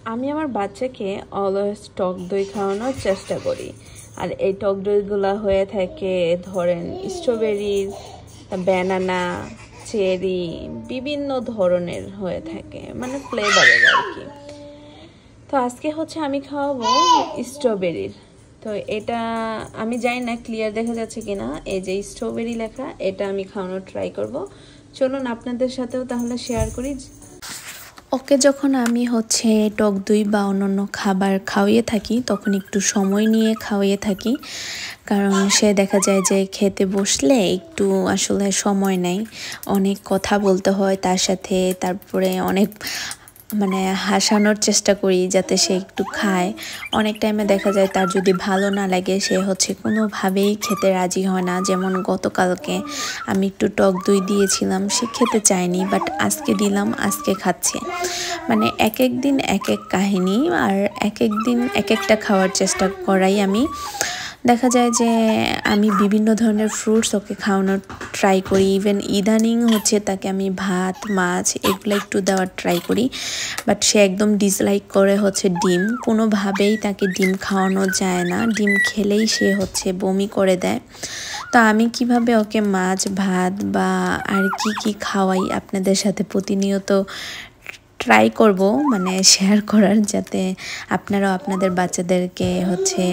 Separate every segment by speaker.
Speaker 1: আমি আমার বাচ্চাকে অলওয়েজ টক দই খাওয়ানোর চেষ্টা করি। আর এই টক দইগুলো হয়ে থাকে ধরেন স্ট্রবেরির, ব্যানানা, চেরি, বিভিন্ন ধরনের হয়ে থাকে, মানে ফ্লেভারের আর কি। তো আজকে হচ্ছে আমি খাওয়াবো স্ট্রবেরির। তো এটা আমি জানি না ক্লিয়ার দেখা যাচ্ছে কিনা, এই যে স্ট্রবেরি লেখা, এটা আমি খাওয়ানোর ট্রাই করব। চলুন আপনাদের সাথেও তাহলে শেয়ার করি।
Speaker 2: ওকে যখন আমি হচ্ছে টক দই বা অন্যান্য খাবার খাওয়িয়ে থাকি তখন একটু সময় নিয়ে খাওয়িয়ে থাকি, কারণ সে দেখা যায় যে খেতে বসলে একটু আসলে সময় নেই, অনেক কথা বলতে হয় তার সাথে, তারপরে অনেক মানে হাসানোর চেষ্টা করি যাতে সে একটু খায়। অনেক টাইমে দেখা যায় তার যদি ভালো না লাগে সে হচ্ছে কোনোভাবেই খেতে রাজি হয় না। যেমন গতকালকে আমি একটু টক দই দিয়েছিলাম, সে খেতে চায়নি, বাট আজকে দিলাম, আজকে খাচ্ছে। মানে এক এক দিন এক এক কাহিনী, আর এক এক দিন এক একটা খাওয়ার চেষ্টা করাই আমি। দেখা যায় যে আমি বিভিন্ন ধরনের ফ্রুটস ওকে খাওয়ানোর ট্রাই করি, ইভেন ইদানিং হচ্ছে তাকে আমি ভাত, মাছ এগুলো একটু দেওয়ার ট্রাই করি, বাট সে একদম ডিসলাইক করে হচ্ছে ডিম। কোনোভাবেই তাকে ডিম খাওয়ানো যায় না, ডিম খেলেই সে হচ্ছে বমি করে দেয়। তো আমি কিভাবে ওকে মাছ, ভাত বা আর কি খাওয়াই আপনাদের সাথে প্রতিনিয়ত ট্রাই করব, মানে শেয়ার করার, যাতে আপনারাও আপনাদের বাচ্চাদেরকে হচ্ছে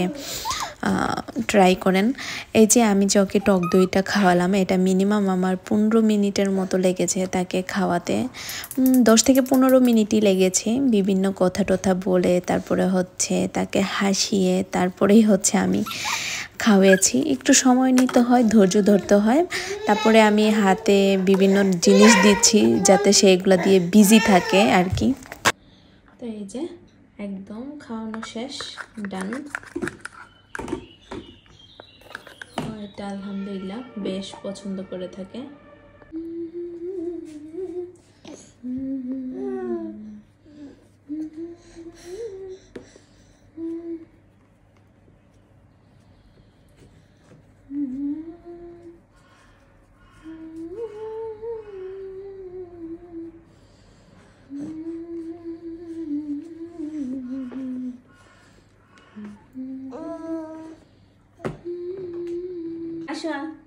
Speaker 2: ট্রাই করেন। এই যে আমি যে ওকে টক দইটা খাওয়ালাম, এটা মিনিমাম আমার 15 মিনিটের মতো লেগেছে তাকে খাওয়াতে। 10 থেকে 15 মিনিটই লেগেছে, বিভিন্ন কথা টথা বলে তারপরে হচ্ছে তাকে হাসিয়ে তারপরেই হচ্ছে আমি খাওয়াচ্ছি। একটু সময় নিতে হয়, ধৈর্য ধরতে হয়, তারপরে আমি হাতে বিভিন্ন জিনিস দিচ্ছি যাতে সে এগুলো দিয়ে বিজি থাকে আর কি।
Speaker 1: তো এই যে একদম খাওয়ানো শেষ, ডান। এটা আলহামদুলিল্লাহ বেশ পছন্দ করে থাকে। আসো